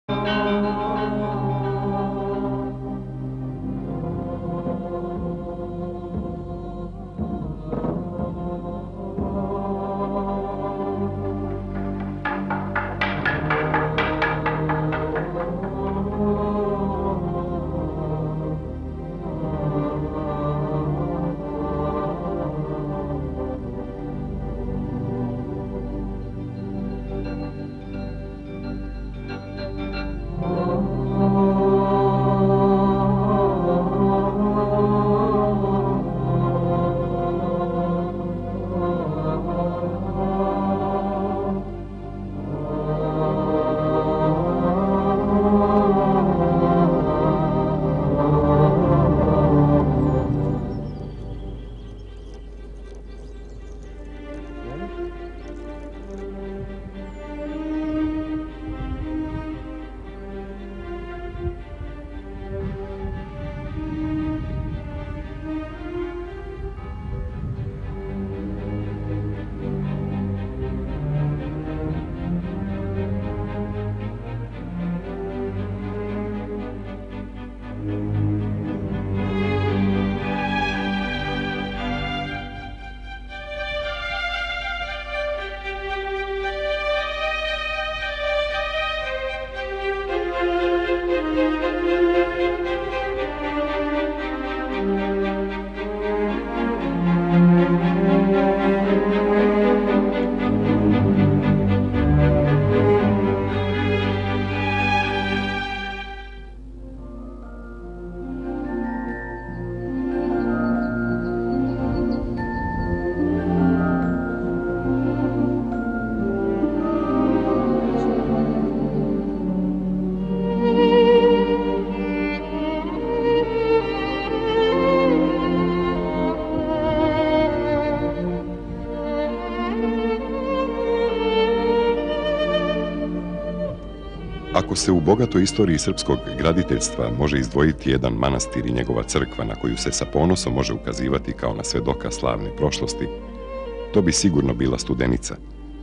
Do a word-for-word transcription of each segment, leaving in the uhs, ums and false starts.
Ako se u bogatoj istoriji srpskog graditeljstva može izdvojiti jedan manastir i njegova crkva na koju se sa ponosom može ukazivati kao na svedoka slavne prošlosti, to bi sigurno bila Studenica.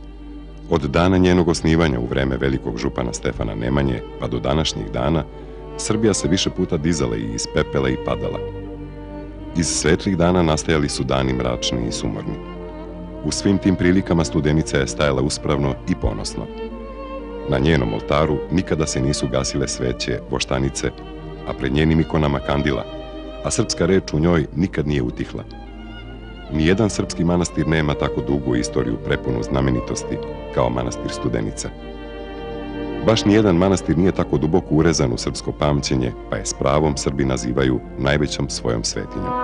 Od dana njenog osnivanja u vreme velikog župana Stefana Nemanje pa do današnjih dana, Srbija se više puta dizala i iz pepela i padala. Iz svetlih dana nastajali su dani mračni i sumorni. U svim tim prilikama Studenica je stajala uspravno i ponosno. Na njenom oltaru nikada se nisu gasile sveće, voštanice, a pred njenim ikonama kandila, a srpska reč u njoj nikad nije utihla. Nijedan srpski manastir nema tako dugu istoriju prepunu znamenitosti kao manastir Studenica. Baš nijedan manastir nije tako duboko urezan u srpsko pamćenje, pa je s pravom Srbi nazivaju najvećom svojom svetinjom.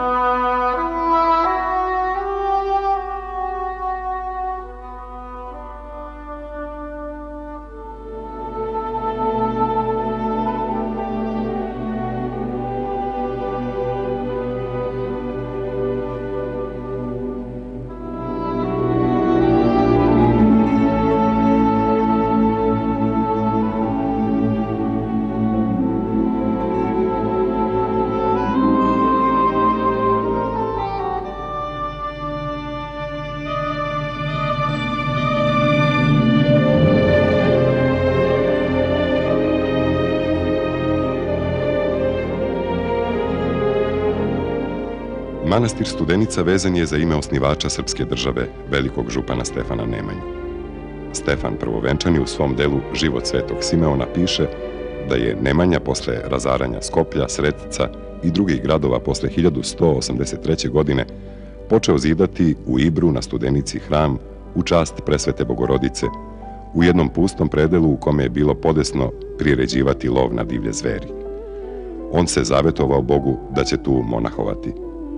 Manastir Studenica vezan je za ime osnivača srpske države, velikog župana Stefana Nemanju. Stefan Prvovenčani u svom delu Život svetog Simeona piše da je Nemanja posle razaranja Skoplja, Sretica i drugih gradova posle hiljadu sto osamdeset treće. godine počeo zidati u Ibru na Studenici hram u čast Presvete Bogorodice, u jednom pustom predelu u kome je bilo podesno priređivati lov na divlje zveri. On se zavetovao Bogu da će tu monahovati.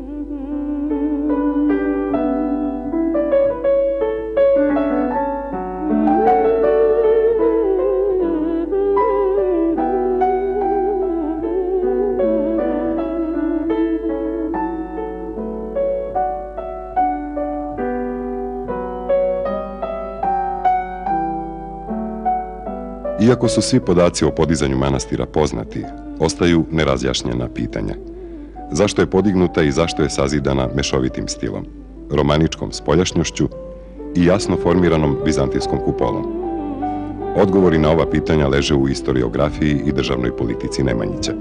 Iako su svi podaci o podizanju manastira poznati, ostaju nerazjašnjena pitanja. Zašto je podignuta i zašto je sazidana mešovitim stilom, romaničkom spoljašnjošću i jasno formiranom vizantijskom kupolom? Odgovori na ova pitanja leže u istoriografiji i državnoj politici Nemanjića.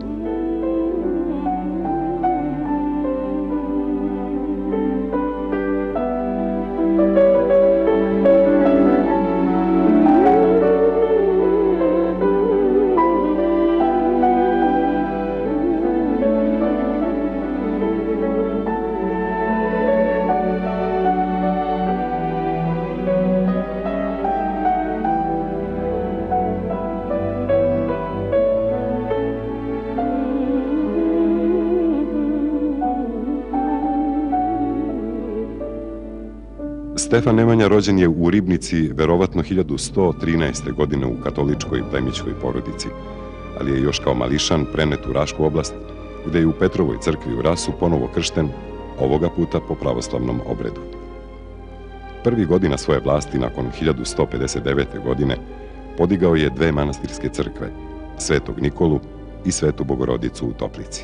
Stefan Nemanja rođen je u Ribnici verovatno hiljadu sto trinaeste. godine u katoličkoj plemićkoj porodici, ali je još kao mališan prenet u Rašku oblast, gde je u Petrovoj crkvi u Rasu ponovo kršten, ovoga puta po pravoslavnom obredu. Prvi godina svoje vlasti, nakon hiljadu sto pedeset devete. godine, podigao je dve manastirske crkve, Svetog Nikolu i Svetu Bogorodicu u Toplici.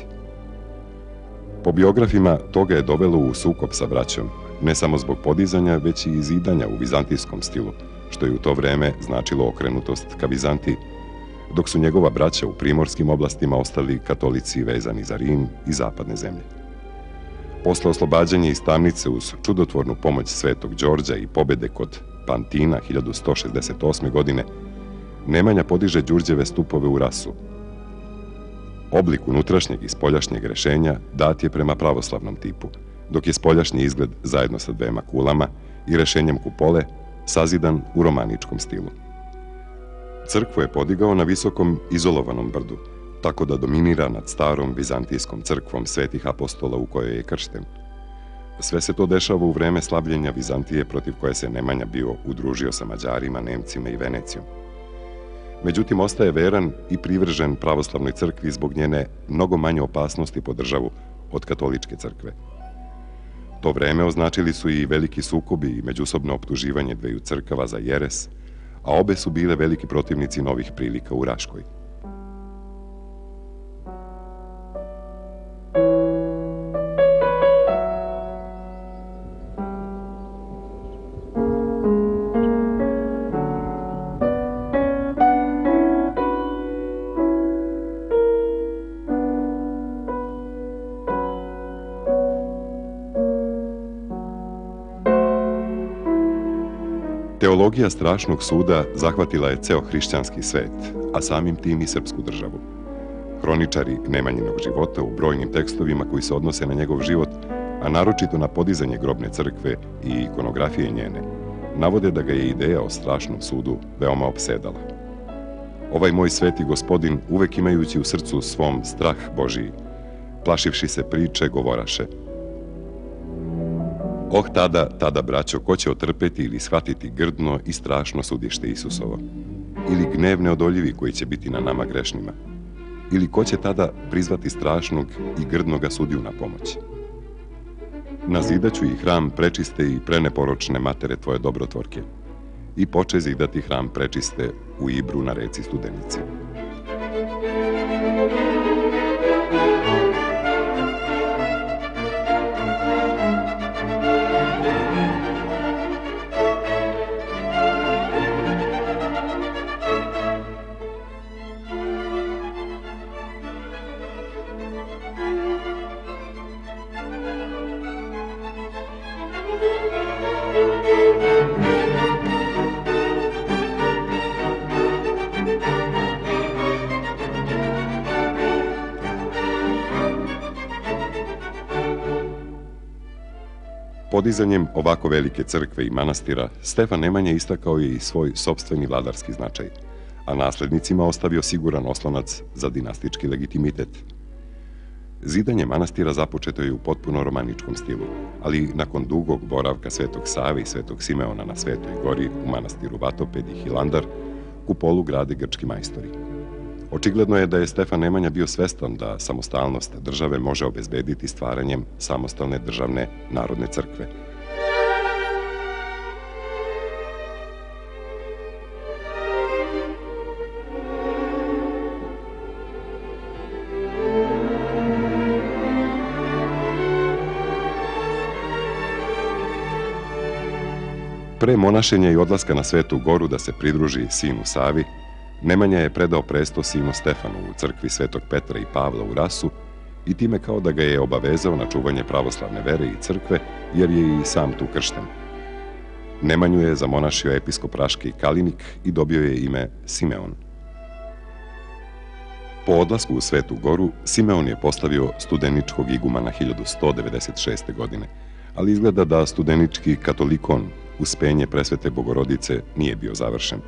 Po biografima, to ga je dovelo u sukob sa braćom, ne samo zbog podizanja, već i zidanja u vizantijskom stilu, što je u to vreme značilo okrenutost ka Vizantiji, dok su njegova braća u primorskim oblastima ostali katolici vezani za Rim i zapadne zemlje. Posle oslobađanja iz tamnice uz čudotvornu pomoć Svetog Đorđa i pobede kod Pantina hiljadu sto šezdeset osme. godine, Nemanja podiže Đurđeve stupove u Rasu. Oblik unutrašnjeg i spoljašnjeg rešenja dat je prema pravoslavnom tipu, dok je spoljašnji izgled zajedno sa dvema kulama i rešenjem kupole sazidan u romaničkom stilu. Crkvu je podigao na visokom izolovanom brdu, tako da dominira nad starom vizantijskom crkvom Svetih apostola u kojoj je kršten. Sve se to dešava u vreme slabljenja Vizantije, protiv koje se Nemanja bio udružio sa Mađarima, Nemcima i Venecijom. Međutim, ostaje veran i privržen pravoslavnoj crkvi zbog njene mnogo manje opasnosti po državu od katoličke crkve. To vreme označili su i veliki sukobi i međusobno optuživanje dveju crkava za jeres, a obe su bile veliki protivnici novih prilika u Raškoj. Teologija strašnog suda zahvatila je ceo hrišćanski svet, a samim tim i srpsku državu. Hroničari Nemanjinog života u brojnim tekstovima koji se odnose na njegov život, a naročito na podizanje grobne crkve i ikonografije njene, navode da ga je ideja o strašnom sudu veoma opsedala. Ovaj moj sveti gospodin, uvek imajući u srcu svom strah Božiji, plašivši se priče, govoraše: "Oh, tada, tada, braćo, ko će otrpeti ili shvatiti grdno i strašno sudište Isusovo? Ili gnev neodoljivi koji će biti na nama grešnima? Ili ko će tada prizvati strašnog i grdnoga sudiju na pomoć? Nazidaću i hram prečiste i preneporočne matere tvoje dobrotvorke i poče zidati hram prečiste u Ibru na reci Studenici." Podizanjem ovako velike crkve i manastira, Stefan Nemanja istakao je i svoj sopstveni vladarski značaj, a naslednicima ostavio siguran oslonac za dinastički legitimitet. Zidanje manastira započeto je u potpuno romaničkom stilu, ali nakon dugog boravka Svetog Save i Svetog Simeona na Svetoj gori u manastiru Vatoped i Hilandar, kupolu grade grčki majstori. Očigledno je da je Stefan Nemanja bio svestan da samostalnost države može obezbediti stvaranjem samostalne državne narodne crkve. Pre monašenja i odlaska na Svetu Goru da se pridruži sinu Savi, Nemanja je predao presto sinu Stefanu u crkvi Svetog Petra i Pavla u Rasu i time kao da ga je obavezao na čuvanje pravoslavne vere i crkve, jer je i sam tu kršten. Nemanju je zamonašio episkop Raški Kalinik i dobio je ime Simeon. Po odlasku u Svetu Goru, Simeon je postavio studeničkog igumana hiljadu sto devedeset šeste. godine, ali izgleda da studenički katolikon Uspenje Presvete Bogorodice nije bio završen.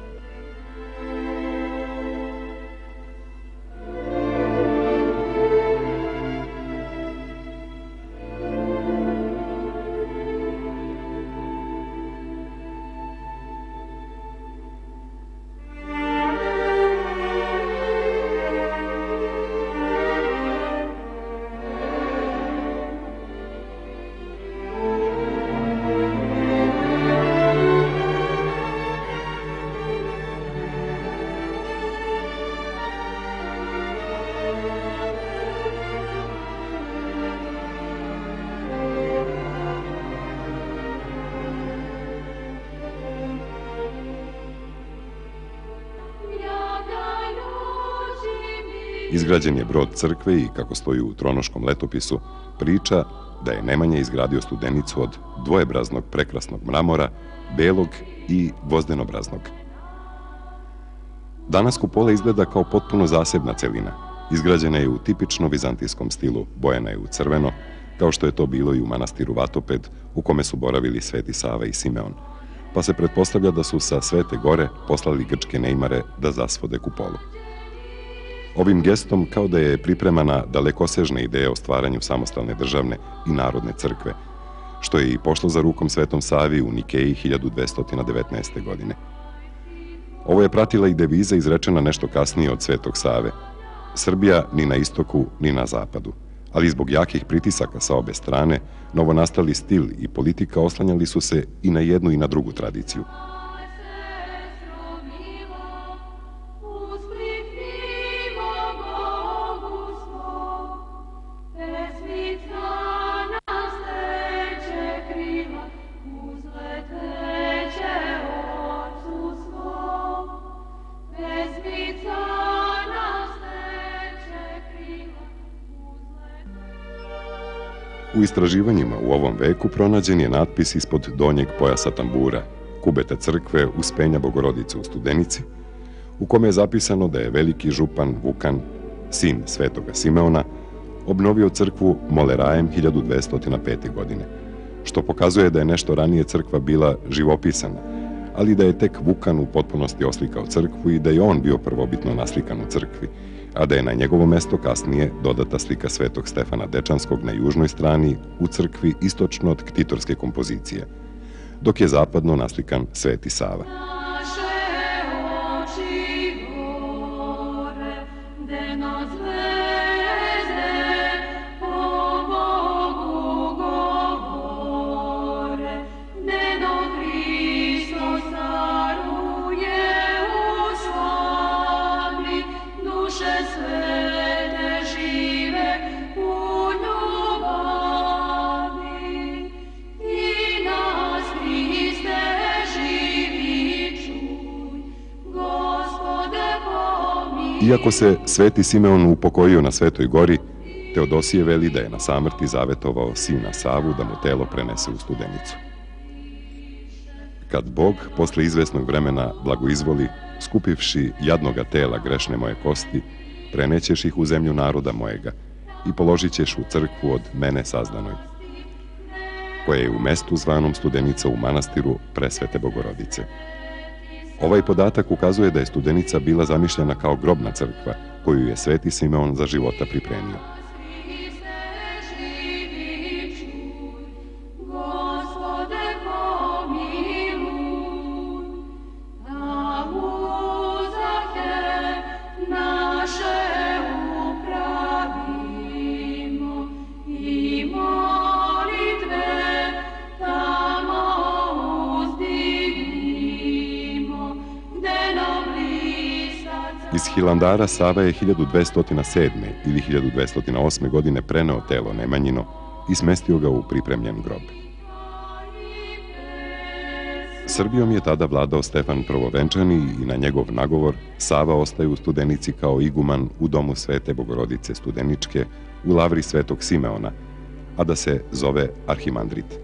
Izgrađen je brod crkve i, kako stoji u tronoškom letopisu, priča da je Nemanja izgradio studenicu od dvojebraznog prekrasnog mramora, belog i gvozdenobraznog. Danas kupola izgleda kao potpuno zasebna celina. Izgrađena je u tipično vizantijskom stilu, bojena je u crveno, kao što je to bilo i u manastiru Vatoped, u kome su boravili Sveti Sava i Simeon, pa se pretpostavlja da su sa Svete Gore poslali grčke neimare da zasvode kupolu. Ovim gestom kao da je pripremana dalekosežna ideja o stvaranju samostalne državne i narodne crkve, što je i pošlo za rukom Svetom Savi u Nikeji hiljadu dvesta devetnaeste. godine. Ovo je pratila i deviza izrečena nešto kasnije od Svetog Save: Srbija ni na istoku ni na zapadu, ali zbog jakih pritisaka sa obe strane, novonastali stil i politika oslanjali su se i na jednu i na drugu tradiciju. U istraživanjima u ovom veku pronađen je natpis ispod donjeg pojasa tambura, kubeta crkve Uspenja Bogorodice u Studenici, u kome je zapisano da je veliki župan Vukan, sin Svetoga Simeona, obnovio crkvu molerajem hiljadu dvesta pete. godine, što pokazuje da je nešto ranije crkva bila živopisana, ali da je tek Vukan u potpunosti oslikao crkvu i da je on bio prvobitno naslikan u crkvi, a da je na njegovo mesto kasnije dodata slika Svetog Stefana Dečanskog na južnoj strani u crkvi istočno od ktitorske kompozicije, dok je zapadno naslikan Sveti Sava. Iako se Sveti Simeon upokojio na Svetoj Gori, Teodosije veli da je na samrti zavetovao sina Savu da mu telo prenese u Studenicu. Kad Bog posle izvesnog vremena blagoizvoli, skupivši jadnoga tela grešne moje kosti, prenećeš ih u zemlju naroda mojega i položit ćeš u crkvu od mene sazdanoj, koja je u mestu zvanom Studenica u manastiru Presvete Bogorodice. Ovaj podatak ukazuje da je Studenica bila zamišljena kao grobna crkva, koju je Sveti Simeon za života pripremio. Iz Hilandara Sava je hiljadu dvesta sedme. ili hiljadu dvesta osme. godine preneo telo Nemanjino i smestio ga u pripremljen grob. Srbijom je tada vladao Stefan Prvovenčani i na njegov nagovor Sava ostaje u Studenici kao iguman u domu Svete Bogorodice Studeničke u lavri Svetog Simeona, a da se zove arhimandrit.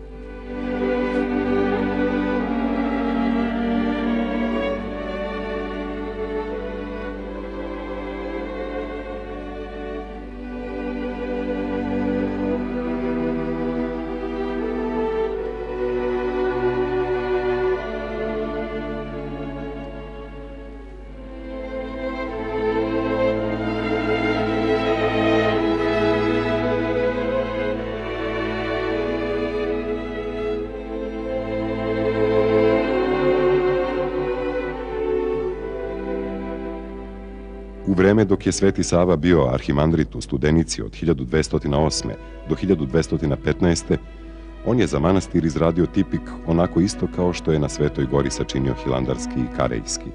U vreme dok je Sveti Sava bio arhimandrit u Studenici od hiljadu dvesta osme. do hiljadu dvesta petnaeste. on je za manastir izradio tipik onako isto kao što je na Svetoj gori sačinio hilandarski i karejski.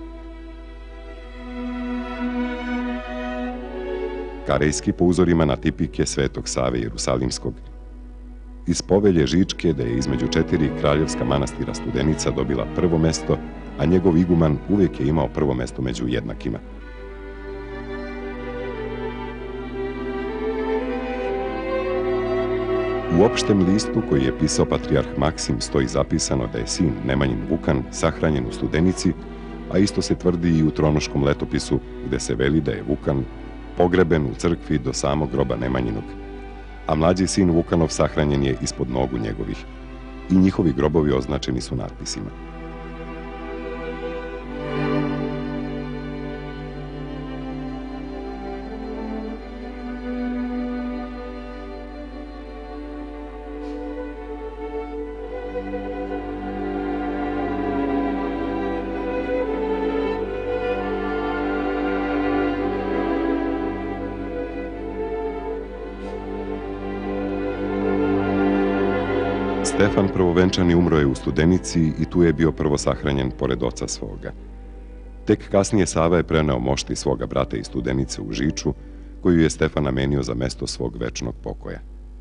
Karejski po uzorima na tipike Svetog Save Jerusalimskog. Iz povelje Žičke da je između četiri kraljevska manastira Studenica dobila prvo mesto, a njegov iguman uvijek je imao prvo mesto među jednakima. U opštem listu koji je pisao patrijarh Maksim stoji zapisano da je sin Nemanjin Vukan sahranjen u Studenici, a isto se tvrdi i u tronoškom letopisu gde se veli da je Vukan pogreben u crkvi do samog groba Nemanjinog, a mlađi sin Vukanov sahranjen je ispod nogu njegovih i njihovi grobovi označeni su natpisima. Stefan Prvovenčani umro je u Studenici i tu je bio prvo sahranjen pored oca svoga. Tek kasnije Sava je preneo mošti svoga brata iz Studenice u Žiču, koju je Stefan namenio za mesto svog večnog pokoja.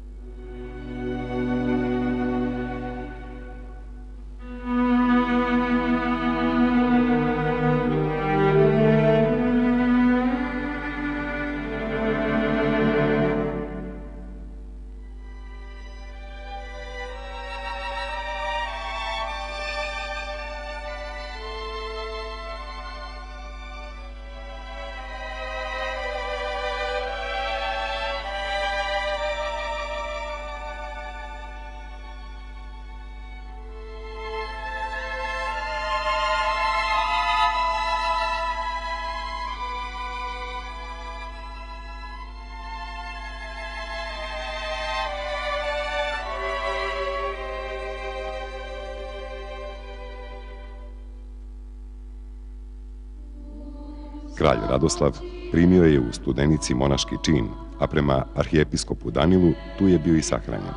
Kralj Radoslav primio je u Studenici monaški čin, a prema arhijepiskopu Danilu tu je bio i sahranjen.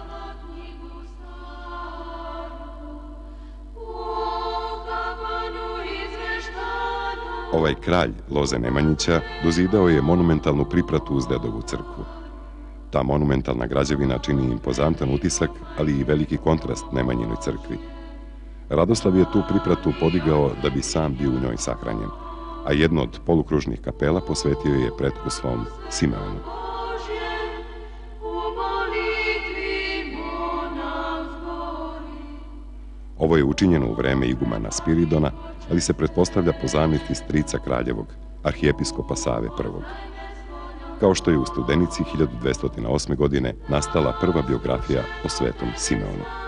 Ovaj kralj Loze Nemanjića dozidao je monumentalnu pripratu uz dedovu crkvu. Ta monumentalna građevina čini impozantan utisak, ali i veliki kontrast Nemanjinoj crkvi. Radoslav je tu pripratu podigao da bi sam bio u njoj sahranjen, a jedno od polukružnih kapela posvetio je pretku svom Simeonu. Ovo je učinjeno u vreme igumana Spiridona, ali se pretpostavlja po zamjeti strica kraljevog, arhijepiskopa Save prvog. Kao što je u Studenici hiljadu dvesta osme. godine nastala prva biografija o svetom Simeonu.